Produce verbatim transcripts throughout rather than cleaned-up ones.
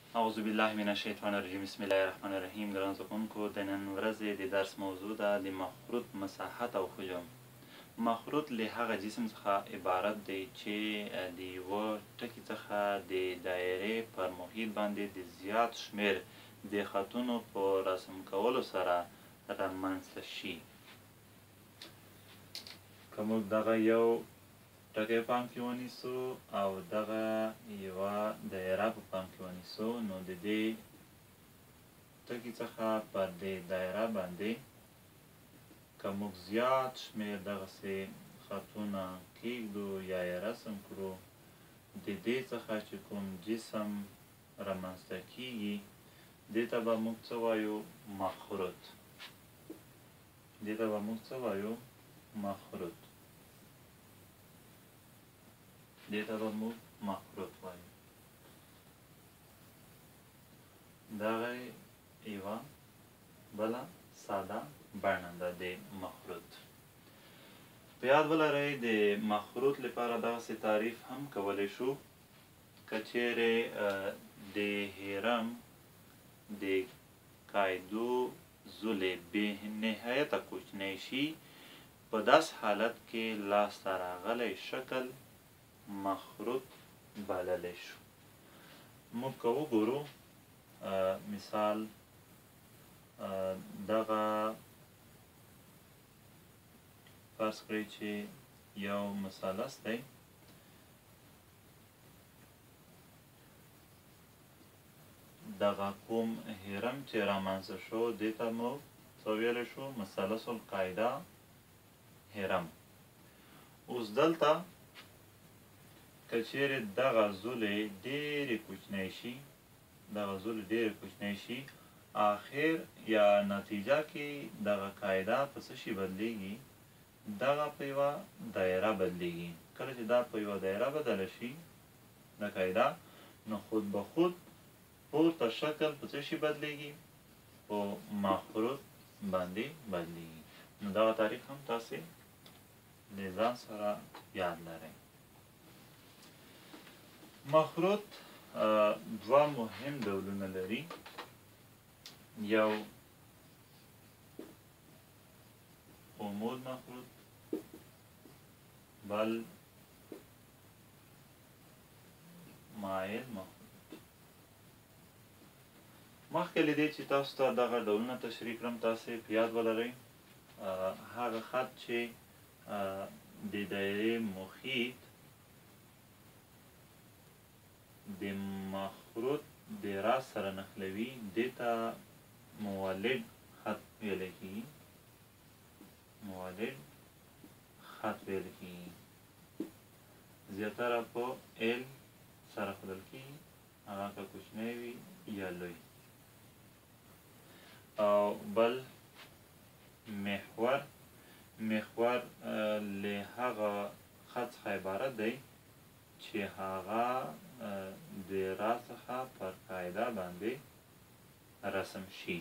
اعوذ بالله من الشیطان الرجیم بسم الله الرحمن الرحیم. ګران زده کوونکو، د نن ورځې د درس موضوع ده د مخروط مساحت او حجم. مخروط له هغه جسم څخه عبارت دی چې د یوه ټکي څخه د دایرې پر محیط باندې د زیات شمیر د خطونو په رسم کولو سره رامنځته شي. که موږ دغه یو ټکی پام کې ونیسو او دغه یوه دایره په پام کې ونیسو، نو د دې ټکي څخه پر دې دایره باندې که موږ زیات شمیر دغسې خطونه کیږدو یا یې رسم کړو، د دې څخه چې کوم جسم رامنځته کیږي دې ته به موږ څه وایو؟ مخروط. دې ته به موږ څه وایو؟ مخروط. دې ته به موږ مخروط وایو. دغه یوه بله ساده بڼه ده د مخروط. په یاد ولرئ د مخروط لپاره دغسې تعریف هم کولی شو. که چیرې د هرم د قاعدو زولې بې نهایته کوچنی شي، په داسې حالت کې لاسته راغلی شکل مخروط بللی شو. موږ که وګورو مثال دغه فرض کړئ چې یو مثلث دی، دغه کوم هرم چې رامنځته شو دې ته موږ څه ویلی شو؟ مثلث القاعده هرم. اوس دلته که چیرې دغه زولې ډېرې کوچنی شي، دغه زولې ډېرې کوچنی شي، آخر یا نتیجه کې دغه قاعده په څه شي بدلیږي؟ دغه په یوه دایره بدلیږي. کله چې دا په یوه دایره بدله شي د قاعده، نو خود به خود پورته شکل په څه شي بدلیږي؟ په مخروط باندې بدلیږي. نو دغه تعریف هم تاسې د ځان سره یاد لرئ. مخروط دوه مهم ډولونه لري. یو عمود مخروط، بل مایل مخروط. مخکې له دې چې تاسو ته دغه ډولونه تشریح کړم، تاسې په یاد ولرئ هغه خط چې د دایرې محیط د مخروط د راس سره نښلوي، دې ته مولد خط ویلی کېږي. مولد خط ویلی کېږي. زیاتره په ایل سره ښودل کېږي، هغه که کوچنی وي یا لوی. او بل محور. محور له هغه خط څخه عبارت دی چې هغه د را څخه پر قاعده باندې رسم شي.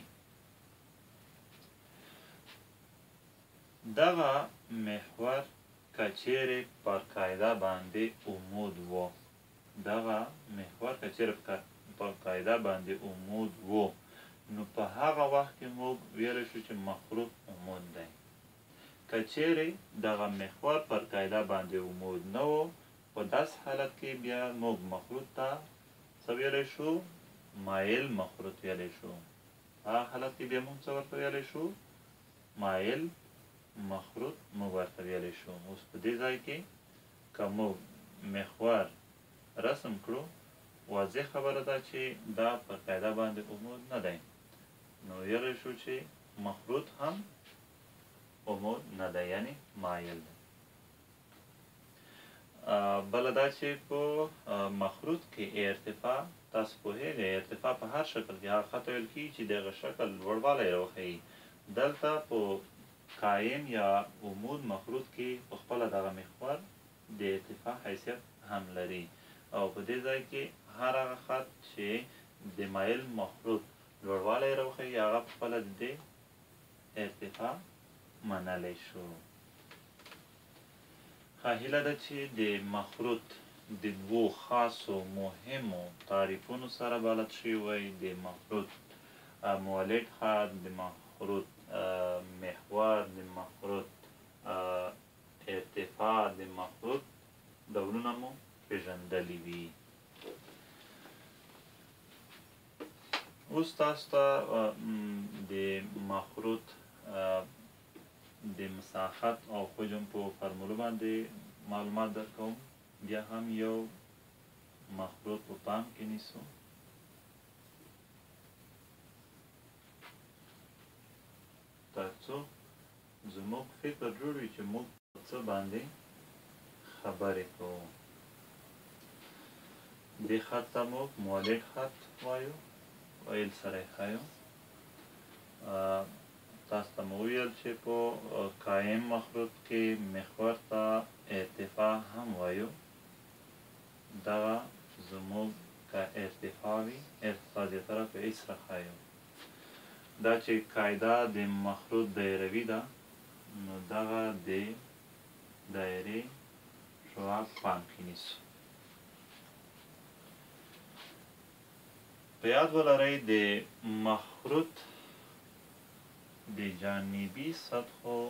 دغه محور که چیرې پر قاعده باندې عمود و، دغه محور که چیرې پر قاعده باندې عمود و، نو په هغه وخت کې موږ ویلی شو چې مخروط عمود دی. که چیرې دغه محور پر قاعده باندې عمود نه و، په داسې حالت کې بیا موږ مخروط ته څه ویلی شو؟ مایل مخروط ویلی شو. په هغه حالت کې بیا موږ څه ورته ویلی شو؟ مایل مخروط موږ ورته ویلی شو. اوس په دې ځای کې که موږ محور رسم کړو، واضح خبره ده چې دا پر قاعده باندې عمود نه دی، نو ویلی شو چې مخروط هم عمود نه دی، یعنی مایل دی. بله دا چې په مخروط کې ارتفاع، تاسو پوهېږئ ارتفاع په هر شکل کې هغه خط ویل کېږي چې د هغه شکل لوړوالی راوښیي. دلته په قایم یا عمود مخروط کې په خپله دغه محور د ارتفاع حیثیت هم لري، او په دې ځای کې هر هغه خط چې د مایل مخروط لوړوالی راوښیي هغه په خپله د دې ارتفاع منلی شو. ښه هیله ده چې د مخروط د دوو خاصو مهمو تعریفونو سره بلد شوي وئ، د مخروط مولد خط، د مخروط محور، د مخروط ارتفاع، د مخروط ډولونه مو پېژندلي وي. اوس تاسو ته د مخروط د مساحت او حجم په فارمولو باندې معلومات درکوم. بیا هم یو مخروط په پام کې نیسو. تر څو زموږ فکر جوړ وي چې موږ په څه باندې خبرې کوو. دې خط ته موږ مولد خط وایو، ویل سره یې ښایو. تاسو ته مو وویل چې په قایم مخروط کې محور ته ارتفاع هم وایو. دغه زموږ که ارتفاع وي، ارتفاع زیاتره په ایچ سره ښایو. دا چې قاعده د مخروط دایروي ده، نو دغه د دایرې شعاع پام کې نیسو. په یاد ولرئ د مخروط د جانبي سطحو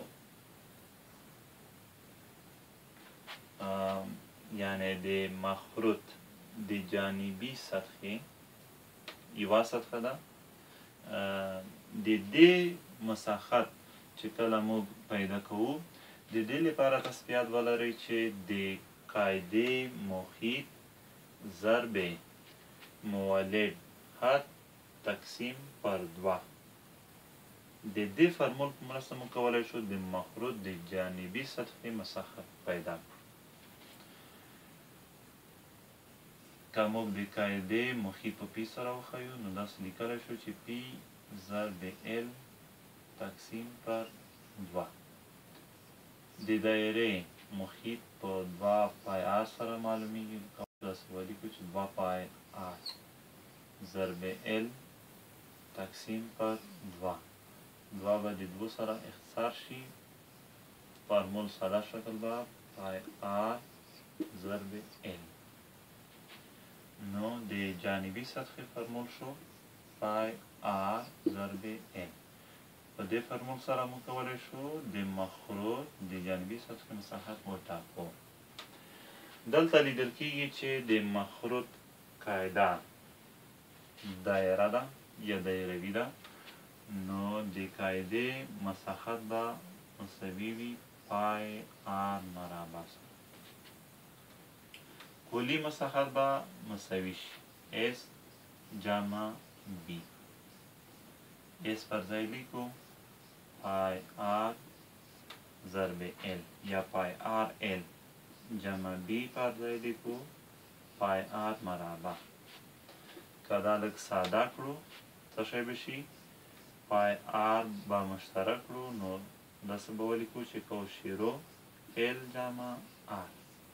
یعنی د مخروط د جانبي سطحې یوه سطحه ده. د دې مساحت چې کله موږ پیدا کوو، د دې لپاره تاسو په یاد ولرئ چې د قاعدې محیط ضرب مولد خط تقسیم پر دوه، د دې فرمول په مرسته موږ کولی شو د مخروط د جانبي سطحې مساحت پیدا کړو. که موږ د قاعدې محیط په پی سره وښیو، نو داسې لیکلی شو چې پی ضرب ال تقسیم پر دوه. د دایرې محیط په دوه پای آر سره معلومیږي. داسې ولیکو چې دوه پای آر ضرب ال تقسیم پر دوه. دوه به د دوو سره اختصار شي. فارمول ساده شکل به پای آر ضرب ال. نو د جانبي سطحې فرمول شو پای آر ضرب ال. په دې فرمول سره موږ کولی شو د مخروط د جانبي سطحې مساحت وټاکو. دلته لیدل کېږي چې د مخروط قاعده دایره ده یا دایروي ده، نو د قاعدې مساحت به مساوي وي پای آر مربع سره. کلي مساحت به مساوي شي اس جمع بی. اس پر ځای لیکو پای آر ضرب ال یا پای آر ال جمع بی پر ځای لیکو پای آر مربع. که دا لږ ساده کړو څه شی به شي؟ پای آر به مشترک کړو، نو داسې به ولیکو چې کوشیرو ال جمع آر.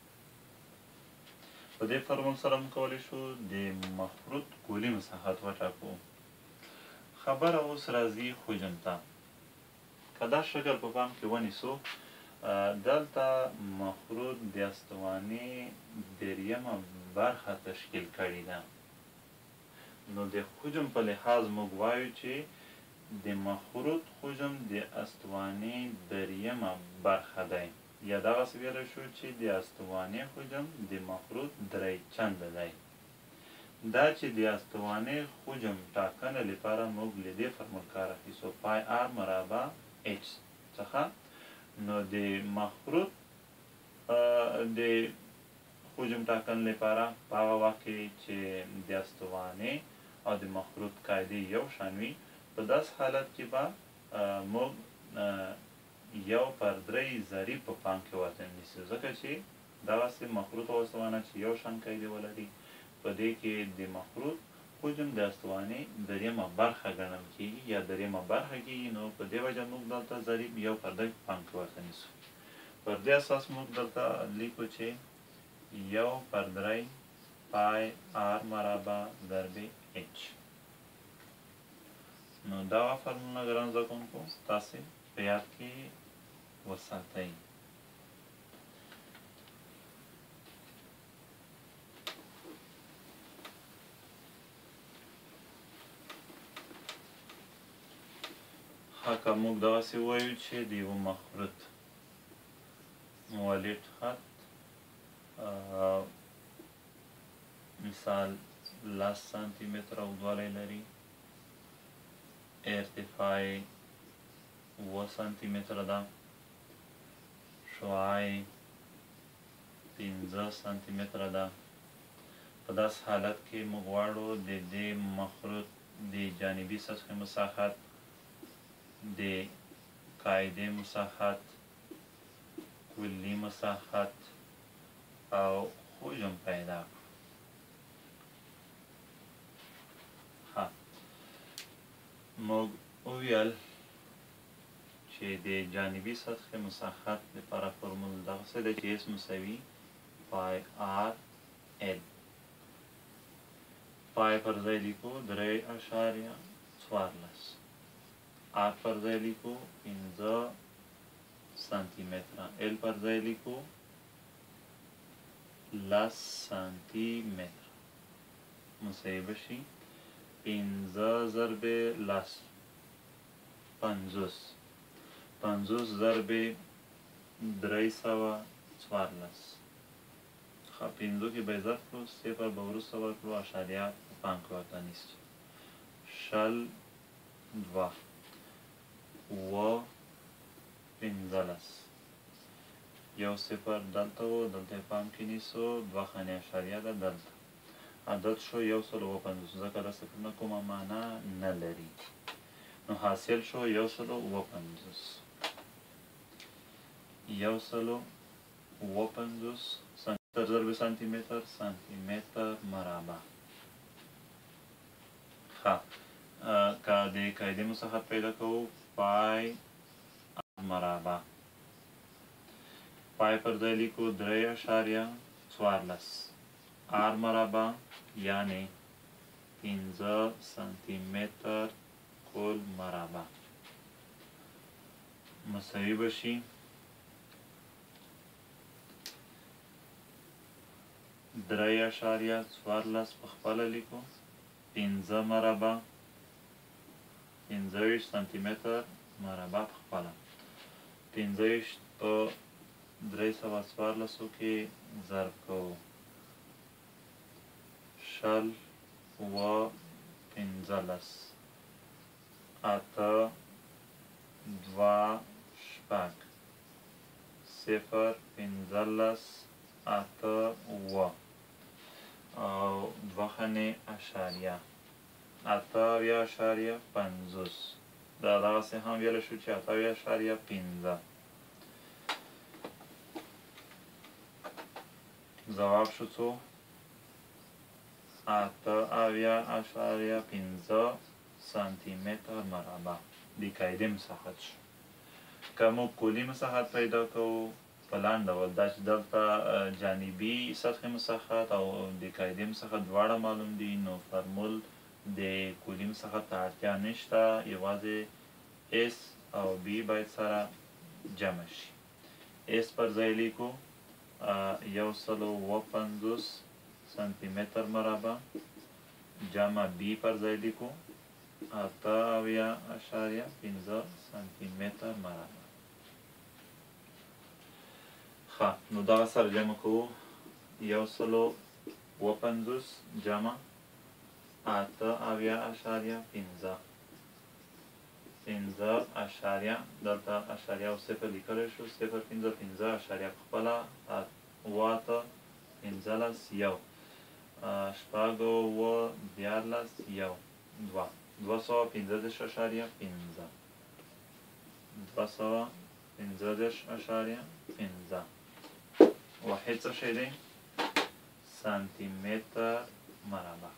په دې فرمول سره موږ کولی شو د مخروط کلي مساحت وټاکو. خبره اوس راځي حجم ته. که دا شکل په پام کې ونیسو، دلته مخروط د استوانې دریمه برخه تشکیل کړې ده. نو د حجم په لحاظ موږ وایو چې د مخروط حجم د استوانې دریمه برخه دی، یا دغسې ویلی شو چې د استوانې حجم د مخروط درې چنده دی. دا چې د استوانې حجم ټاکنه لپاره موږ له دې فرمول کار اخیستو پای آر مربع اچ څخه. نو د مخروط د حجم ټاکنې لپاره په هغه وخت کې چې د استوانې او د مخروط قاعدې یو شان وي، په داسې حالت کې به موږ یو پر درې ضریب په پام کې ورته نیسو، ځکه چې دغسې مخروط او استوانه چې یو شان قاعدې ولري، په دې کې د مخروط حجم د استوانې دریمه برخه ګڼل کېږي یا دریمه برخه کېږي. نو په دې وجه موږ دلته ضریب یو پر درې په پام کې ورته نیسو. پر دې اساس موږ دلته لیکو چې یو پر درې پای آر مربع ضرب اچ. نو دغه فرمولونه ګران زده کوونکو تاسې په یاد کې وساتئ. که موږ دغسې ووایو چې د یوه مخروط مولد خط مثال لس سانتی متره اوږدوالی لري، ارتفاع یې اووه سانتی متره ده، شعاع یې پنځه سانتی متره ده. په داسې حالت کې موږ غواړو د دې مخروط د جانبي سطحې مساحت، د قاعدې مساحت، کلي مساحت او حجم پیدا کړو. ښه، موږ وویل چې د جانبي سطحې مساحت لپاره فرمول دغسې ده چې اس مساوي پای آر ال. پای پر ځای لیکو درې اعشاریه څوارلس، آر پر ځای لیکو پنځه سانتی متره، ال پر ځای لیکو لس سانتی متره، مساوي به شي پنځه ضربې لس پنځوس، پنځوس ضربې درې سوه څوارلس. ښه، پنځو کې به یې ضرب کړو، صفر به وروسته ورکړو، اعشاریه په پام کې ورته نیسو. شل دوه اووه پنځلس، یو صفر دلته و، دلته یې پام کې نیسو، دوه خانې اعشاریه ده دلته، عدد شو یو سل اووه پنځوس، ځکه دا صفرونه کومه معنا نه لري، نو حاصل شو یو سل اووه پنځوس. یو سل اووه پنځوس سانتیمتر ضرب سانتی متر، سانتی متر مربع. ښه، که د قاعدې مساحت پیدا کوو، پای آر مربع، پای پر ځای لیکو درې اعشاریه څوارلس، آر مربع یعنې پنځه سانتی متر کل مربع، مساوي به شي درې اعشاریه څوارلس په خپله لیکو، پنځه مربع پنځه ویشت سانتی متر مربع په خپله، پنځه ویشت په درې سوه څوارلسو کې ضرب کوو، شل اووه پنځلس اته دوه شپږ صفر پنځلس اته اووه او دوه خانې اعشاریه اته اویا اعشاریه پنځوس. دا دغسې هم ویلی شو چې اته اویا اعشاریه پنځه. ځواب شو څو؟ اته اویا اعشاریه پنځه سانتی متر مربع د قاعدې مساحت شو. که موږ کلي مساحت پیدا کوو په لاندې ډول، دا چې دلته جانبي سطحې مساحت او د قاعدې مساحت دواړه معلوم دي، نو فرمول د کلي مساحت ته اړتیا نشته، یوازې اس او بي باید سره جمع شي. اس پر ځای لیکو یو سل اووه پنځوس سانتی متر مربع، جمع بي پر ځای لیکو اته اویا اعشاریه پنځه سانتی متر مربع. ښه، نو دغه سره جمع کوو، یو سل اووه پنځوس جمع اته اویا اعشاریه پنځه، پنځه اعشاریه دلته اعشاریه او صفر لیکلی شو، صفر پنځه پنځه اعشاریه په خپله، اووه اته پنځلس یو، شپږ اووه دیارلس یو دوه، دوه سوه پنځه دېرش اعشاریه پنځه، دوه سوه پنځه دېرش اعشاریه پنځه. واحد څه شی دی؟ سانتی متر مربع.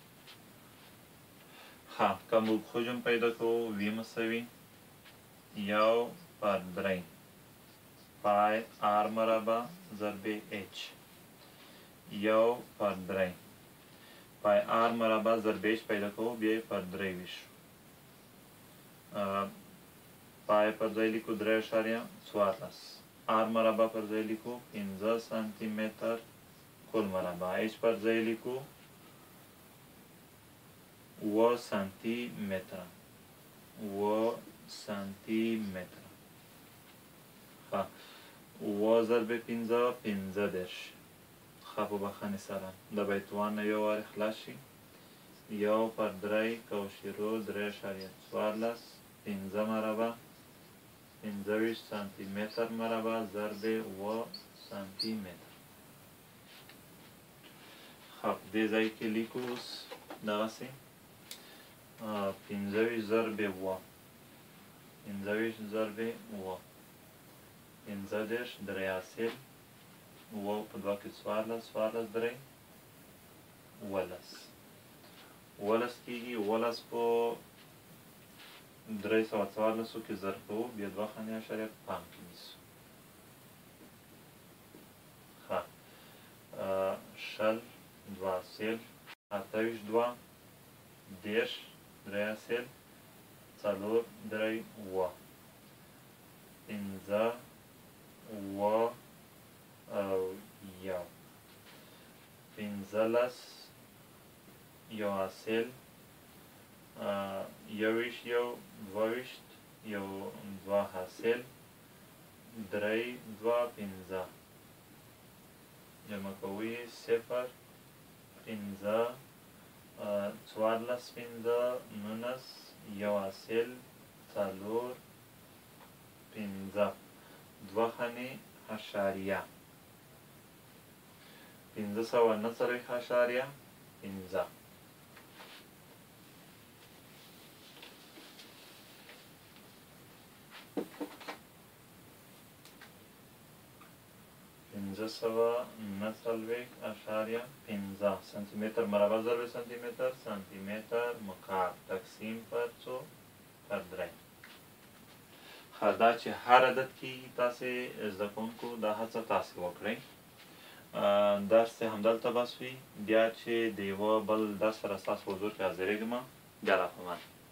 ښه، که موږ حجم پیدا کوو، وي مساوي یو پر درې پای آر مربع ضرب اچ، یو پر درې پای آر مربع ضرب اچ پیدا کوو، بیا یې پر درې ویشو، پای پر ځای لیکو درې اعشاریه څوارلس، آر مربع پر ځای لیکو پنځه سانتی متر کل مربع، اچ پر ځای لیکو اووه سانتی متره، اووه سانتي متره. ښه اووه ضرب پنځه پنځه دېرش. ښه په بخښنې سره د بیت وان نه یو وارې خلاص شي. یو پر درې کوشیرو درې اعشاریه څوارلس پنځه مربع پنځه ویشت سانتي متر مربع ضرب اووه سانتي متر. ښه په دې ځای کې لیکو اوس دغسې پنځه ویشت ضرب اووه پنځه ویشت ضرب اووه پنځه دېرش درې حاصل اووه په دوه کې څوارلس څوارلس درې اوولس اوولس کېږي. اوولس په درې سوه څوارلسو کې ضرب کوو بیا دوه خانې اعشاریه په پام کې نیسو. ښه شل دوه حاصل اته ویشت دوه دېرش درې حاصل څلور درې اووه پنځه اووه او یو پنځلس یو حاصل یو ویشت یو دوه ویشت یو دوه حاصل درې دوه پنځه جمع کوئ صفر پنځه څوارلس پنځه نولس یو حاصل څلور پنځه دوه خانې اعشاریه پنځه سوه نه څلوېښت اعشاریه پنځه. پنځه سوه نه څلوېښت اعشاریه پنځه سانتي متر مربع ضرب سانتي متر سانتي متر مکعب تقسیم پر څو پر درې. ښه دا چې هر عدد کېږي تاسې زده کوونکو دا هڅه تاسې وکړئ. درس یې همدلته بس وي. بیا چې د یوه بل درس سره ستاسو حضور کې حاضرېږم بیا را په امان.